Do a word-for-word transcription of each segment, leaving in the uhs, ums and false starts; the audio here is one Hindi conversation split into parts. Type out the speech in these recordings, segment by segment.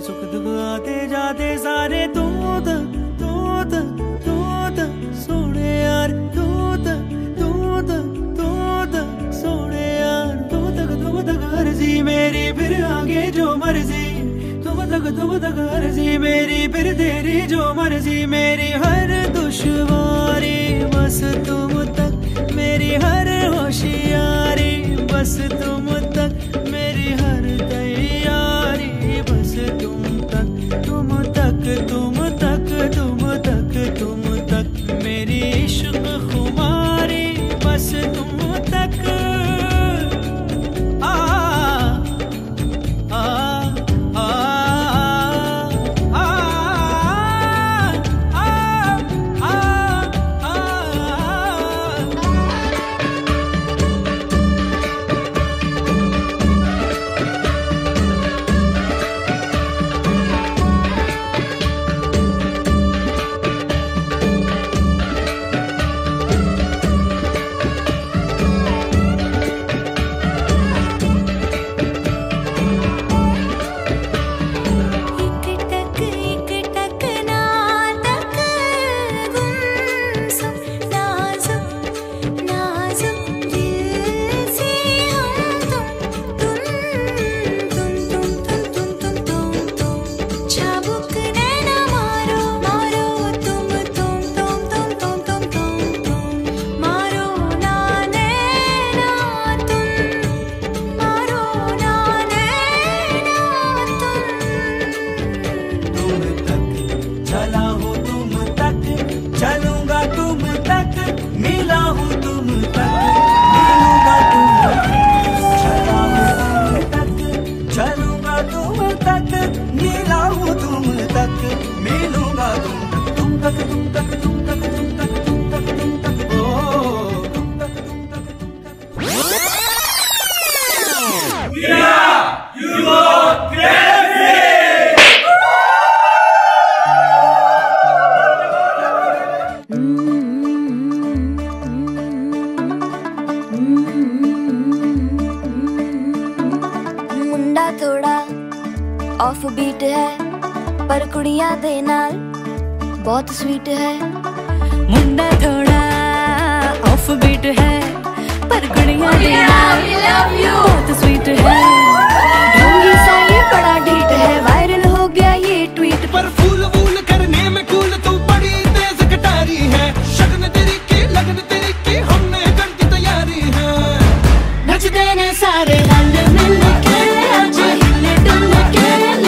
सुख दुख आते जाते सारे तू तक तू तक तू तक सोने यार तू तक तू तक तू तक सोने यार तू तक तू तक अर्जी मेरी फिर आगे जो मर्जी तुम तक तुम तक अर्जी मेरी फिर तेरी जो मर्जी मेरी हर दुश्वारी बस तुम तक मेरी हर होशियारी बस तुम तक मेरी हर तैयारी बस तुम तक तुम तक तुम तक तुम तक तुम तक मेरी इश्क खुमारी बस तुम तक आ आ ऑफ बीट है पर कुड़ियां दे नाल बहुत स्वीट है मुंडा थोड़ा ऑफ बीट है पर कुड़ियां दे नाल बहुत स्वीट है ढोंगी सा ये बड़ा डीट है वायरल हो गया ये ट्वीट पर फूल वूल करने में कूल तू बड़ी तेज कटारी है शगन तेरी की लगन तेरी की हमने कर दी तैयारी है नच देने सारे रंग मिल के आज हिले डुल के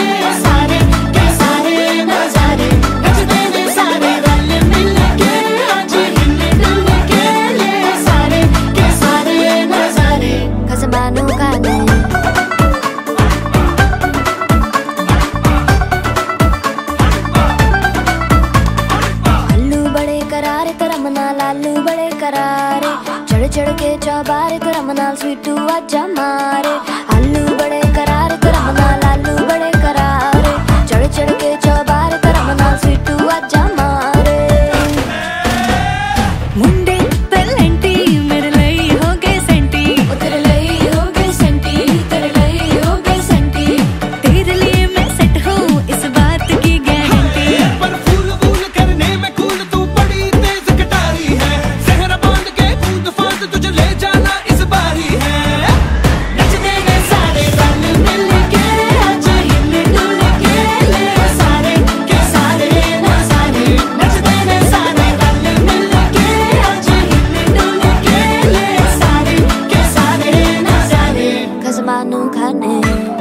चढ़ के चौबारे करम नाल स्वीटू आजा मारे आलू बड़े करारे करम नाल आलू बड़े करारे चढ़ चढ़ के चौबारे करम नाल स्वीटू आजा मारे मुंडे पेलेंटी मेरे लिए हो गए सेंटी तेरे लिए हो गए सेंटी तेरे लिए हो गए सेंटी तेरे लिए मैं सेट हूँ इस बात की गारंटी पर फूल वूल करने में कूल तू बड़ी तेज कटारी है सहरा बांध के कूद फांद तुझे ले जाना इस बारी है नच देने सारे रंग मिल के आज हिल डुल के ले सारे के सारे ना सारे नच देने सारे रंग मिल के आज हिल डुल के ले सारे के सारे ना सारे खजमानू खाने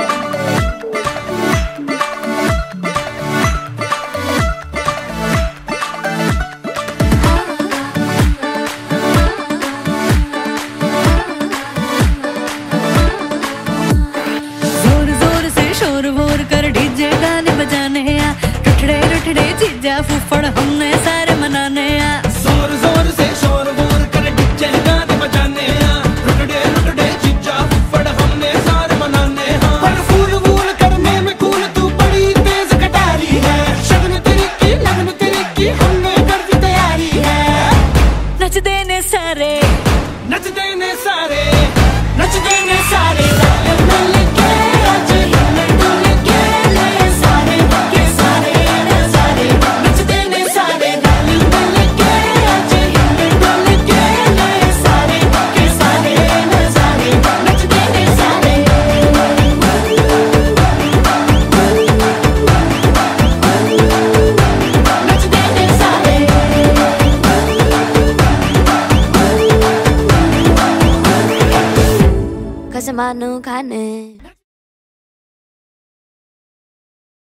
फुफड़ हमने सारे मनाने आ जोर जोर से शोर वोर कर डीजे गाने बजाने आ रुकड़े रुकड़े जीजा फुफड़ हमने सारे मनाने आ पर फूल वूल करने में कूल तू बड़ी तेज कटारी है शगन तेरी की लगन तेरी की हमने कर दी तैयारी है नच देने सारे नच देने सारे नच देने सारे मिल के आज हिल डुल के ले सारे से मानू खाने।